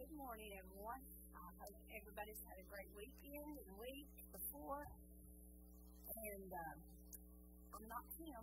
Good morning, everyone. I hope everybody's had a great weekend and week before. And I'm not Kim.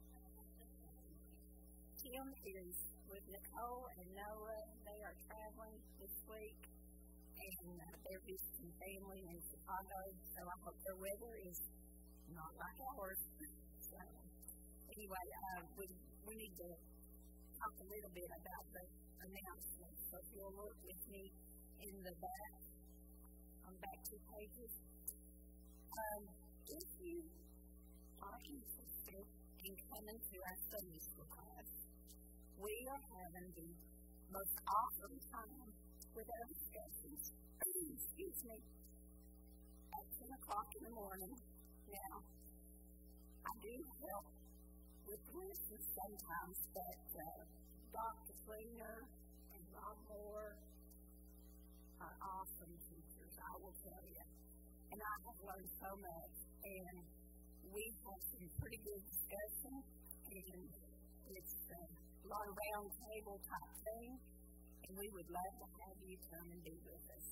Kim is with Nicole and Noah. They are traveling this week, and they're visiting family in Chicago. So I hope their weather is not like ours. So anyway, we need to talk a little bit about the announcements. So if you'll look with me in the back, on back 2 pages. If you are interested in coming to our Sunday school class, we are having the most awesome time with our discussions, at 10 o'clock in the morning. Now, I do help with lessons sometimes, but Dr. Fleener and Rob Moore are awesome teachers, I will tell you. And I have learned so much, and we have some pretty good discussion, and it's a lot of round table type thing, and we would love to have you come and be with us.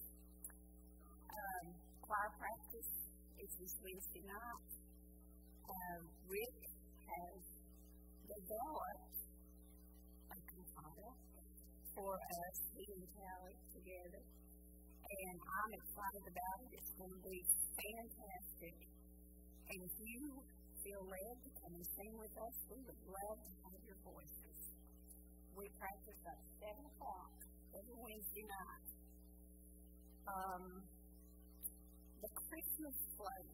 Choir practice is this Wednesday night. Rick has developed a cantata for us, he and Callie together, and I'm excited about it. It's going to be fantastic. And if you feel led to come and sing with us, we would love to have your voices. We practice at 7 o'clock every Wednesday night. The Christmas float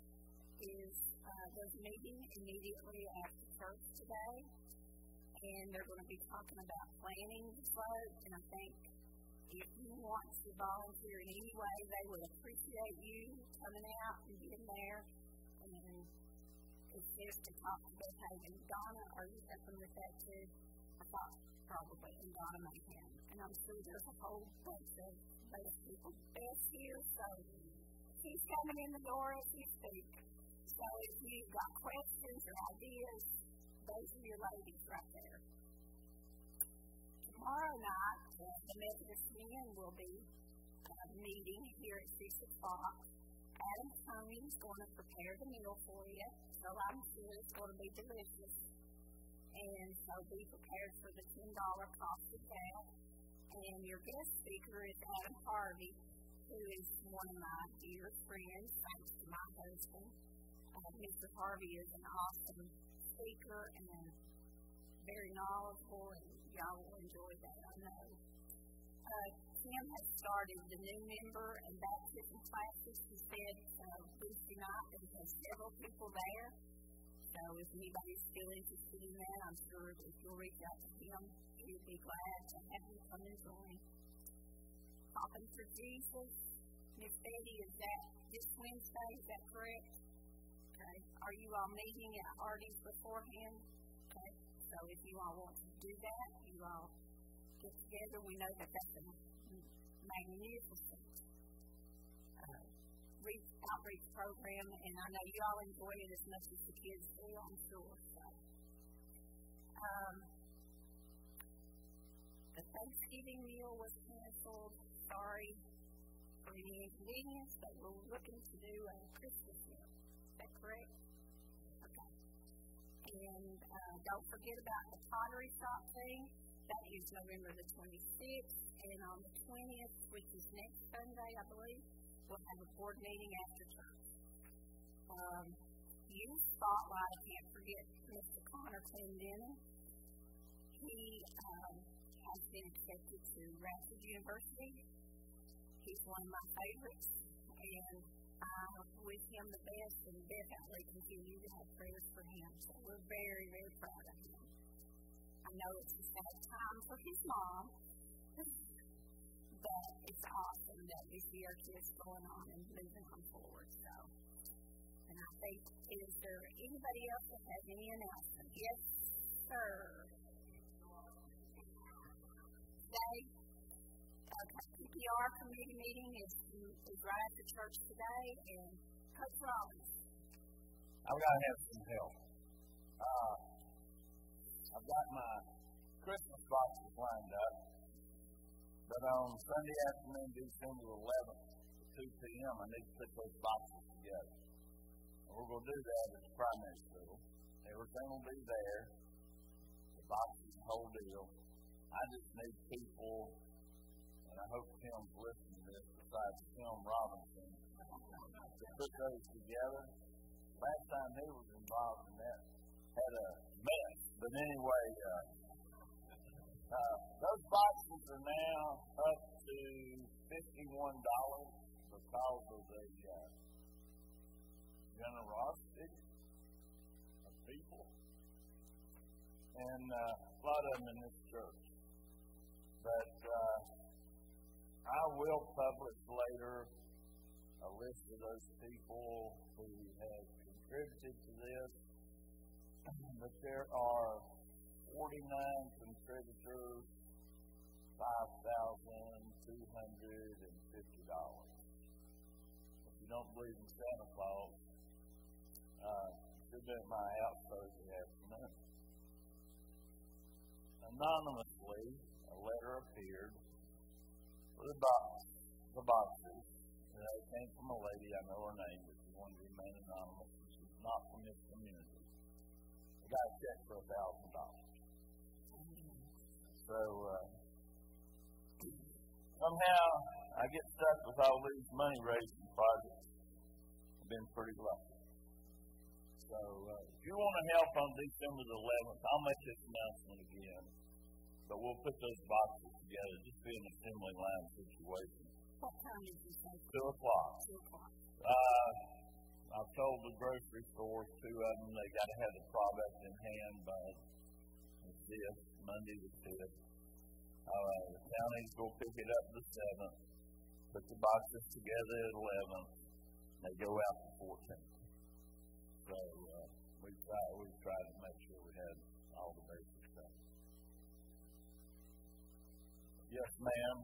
was meeting immediately after church today, and they're going to be talking about planning the float, and I think if you want to volunteer in any way, they would appreciate you coming out and getting there. And it's just to talk to Beth Hagen. Donna, are you helping with that too? I thought probably, and Donna Mayhem. And I'm sure there's a whole bunch of those people best here, so she's coming in the door as we speak. So if you've got questions or ideas, those are your ladies right there. Tomorrow night, the Methodist men will be meeting here at 6 o'clock. Adam Tony is going to prepare the meal for you, so I'm sure it's going to be delicious. And so be prepared for the $10 cost of that. And your guest speaker is Adam Harvey, who is one of my dear friends, thanks to my husband. Mr. Harvey is an awesome speaker and very knowledgeable, and y'all will enjoy that, I know. Kim has started the new member and baptism classes. She said Wednesday night there has several people there. So if anybody's still interested in that, I'm sure if you'll reach out to him, he'll be glad to have you come and join. Popping for Jesus. Miss Betty, is that this Wednesday? Is that correct? Okay. Are you all meeting at Hardy's beforehand? Okay. So if you all want to do that, you all get together. We know that that's a magnificent outreach program, and I know you all enjoy it as much as the kids do, I'm sure. So, the Thanksgiving meal was canceled. Sorry for any inconvenience, but we're looking to do a Christmas meal. Is that correct? Okay. And don't forget about the pottery shop thing. That is November the 26th, and on the 20th, which is next Sunday, I believe, we'll have a board meeting after church. Youth Spotlight, I can't forget Mr. Connor Clendenin. He has been accepted to Radford University. He's one of my favorites, and I wish him the best, and definitely continue to have prayers for him. So we're very, very proud of him. I know it's a sad time for his mom, but it's awesome that we see our kids going on and moving on forward. So, and I think, is there anybody else that has any announcement? Yes, sir. Today, okay, PPR committee meeting is right after church today, and Coach Rollins. I've got to have some help. I've got my Christmas boxes lined up, But on Sunday afternoon, December 11th, at 2 p.m., I need to put those boxes together. And we're going to do that at the primary school. Everything will be there. The boxes, the whole deal. I just need people, and I hope Tim's listening to this, besides Tim Robinson, to put those together. Last time he was involved in that, had a mess. But anyway, those boxes are now up to $51 because of the generosity of people. And a lot of them in this church. But I will publish later a list of those people who have contributed to this. But there are 49 contributors, $5,250. If you don't believe in Santa Claus, should be at my house Thursday afternoon. Anonymously, a letter appeared for the boxes. It came from a lady, I know her name, but she wanted to remain anonymous. She's not from this community. I got a check for $1,000. So, somehow, I get stuck with all these money-raising projects. I've been pretty lucky. So, if you want to help on December the 11th, I'll make this announcement again. But we'll put those boxes together. Just be an assembly line situation. What time did you say? 2 o'clock. 2 o'clock. I've told the grocery stores, 2 of them, they got to have the product in hand by the 5th, Monday the 5th. The county's going to pick it up the 7th, put the boxes together at 11th, they go out the 14th. So we tried to make sure we had all the basic stuff. Yes, ma'am.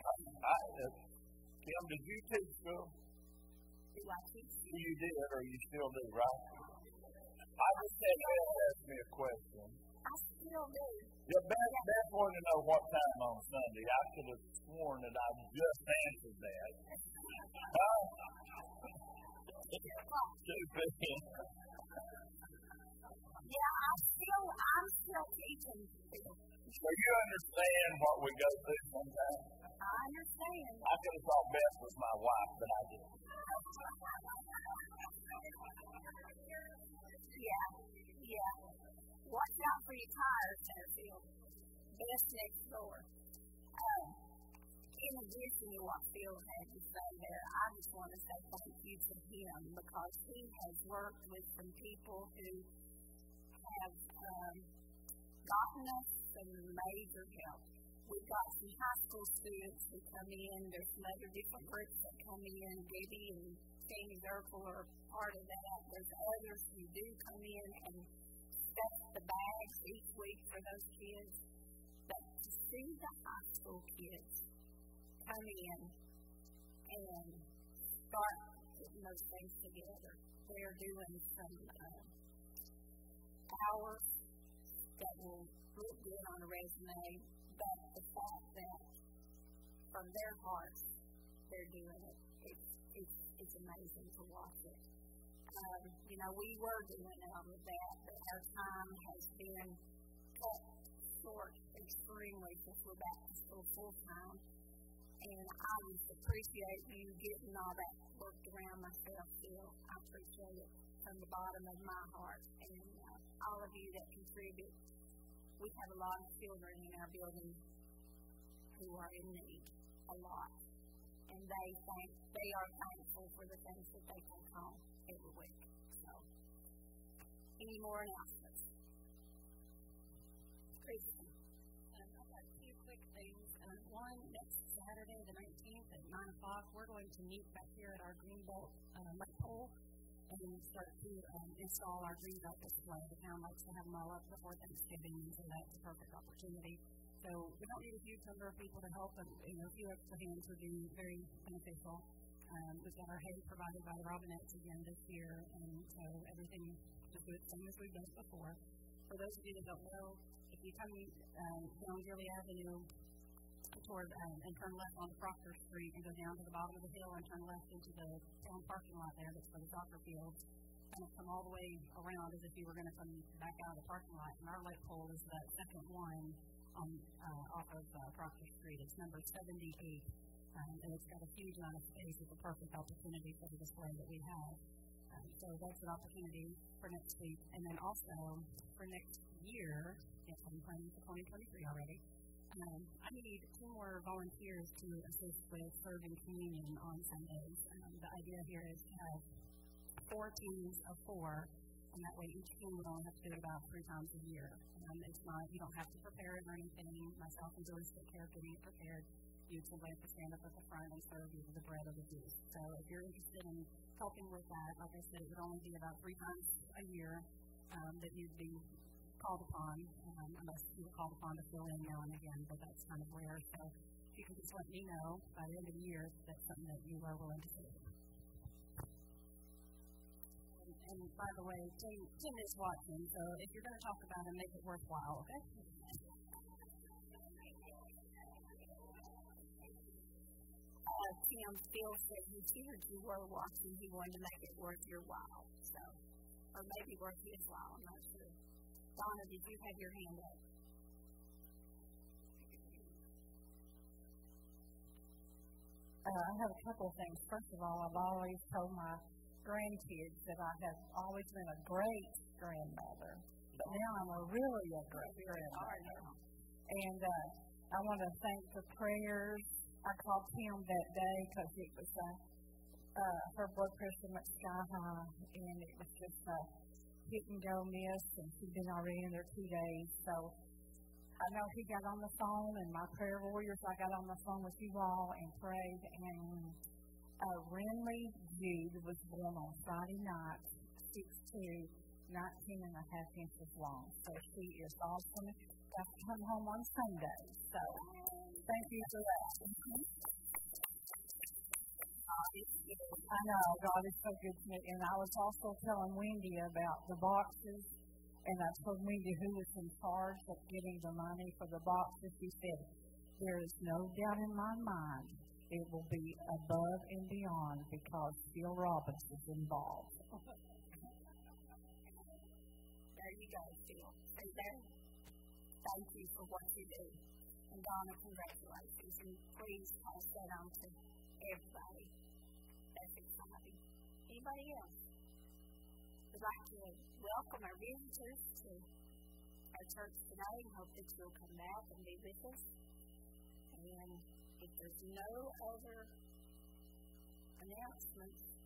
Kim, did you teach school? Do I teach? You did, or you still do, right? I just had to ask me a question. I still do. Yeah, Beth wanted to know what time on Sunday. I could have sworn that I just answered that. 2 p.m. Yeah, I'm still teaching. So you understand what we go through sometimes? I understand. I could have thought Beth was my wife, but I didn't. Yeah. Watch out for your tires, Fairfield. Best next door. In addition to what Phil had to say there, I just want to say thank you to him because he has worked with some people who have gotten us some major help. We've got some high school students who come in. There's some other different groups that come in. Debbie and Sammy Zirkle are part of that. There's others who do come in and stuff the bags each week for those kids. But to see the high school kids come in and start putting those things together, they're doing some hours that will look good on a resume, but the fact that from their hearts they're doing it, it's amazing to watch it. We were doing all of that, but our time has been cut short extremely since we're back to school full time. And I just appreciate you getting all that worked around myself still. I appreciate it from the bottom of my heart. And all of you that contribute. We have a lot of children in our building who are in need, a lot. And they are thankful for the things that they take home every week. So, any more announcements? Kristen. I've got 2 quick things. One, next Saturday, the 19th at 9 o'clock, we're going to meet back here at our Greenbelt light pole and start to install our Greenbelt display. The town likes to have them all up before Thanksgiving, and so that's a perfect opportunity. So we don't need a huge number of people to help, but a few extra hands would be very beneficial. We've got our hay provided by the Robinettes again this year, and so everything just do it the same as we've done it before. For those of you that don't know, if you come down Gilly Avenue toward and turn left on Proctor Street and go down to the bottom of the hill and turn left into the town parking lot there that's for the soccer fields. Kind of come all the way around as if you were going to come back out of the parking lot. And our light pole is that second one on off of Proctor Street. It's number 78. And it's got a huge amount of space. It's a perfect opportunity for the display that we have. So that's an opportunity for next week. And then also for next year, yes, I'm planning for 2023 already. I need 2 more volunteers to assist with serving communion on Sundays. The idea here is to have 4 teams of 4, and that way each team would only have to do it about 3 times a year. It's not, you don't have to prepare it or anything. Myself and Joyce take care of getting it prepared. You simply have to stand up at the front and serve either the bread or the juice. So if you're interested in helping with that, like I said, it would only be about 3 times a year that you'd be called upon, unless you were called upon to fill in now and again, but that's kind of rare. So if you can just let me know by the end of the year if that's something that you are willing to do. And by the way, Tim is watching, so if you're going to talk about him, make it worthwhile, okay? Tim still said he feared you were watching. He wanted to make it worth your while, so, or maybe worth his while, I'm not sure. Donna, did you have your hand up? I have a couple of things. First of all, I've always told my grandkids that I have always been a great grandmother, but now I'm a really great grandmother. And I want to thank the prayers. I called Tim that day because it was her blood pressure went sky high, and it was just hit and go miss, and she'd been already in there 2 days. So I know he got on the phone, and my prayer warriors, I got on the phone with you all and prayed, and Renly Jude was born on Friday night, 6'2", 19 and a half inches long. So she is awesome. Got to come home on Sunday. So thank you for that. I know, God is so good to me. And I was also telling Wendy about the boxes, and I told Wendy who was in charge of getting the money for the boxes. She said, there is no doubt in my mind it will be above and beyond because Phil Robbins is involved. There you go, Phil. Stay there. Thank you for what you do. And Donna, congratulations. And please pass that on to everybody. That's exciting. Anybody else? We'd like to welcome our visitors to our church today and hope that you'll come back and be with us. And if there's no other announcements,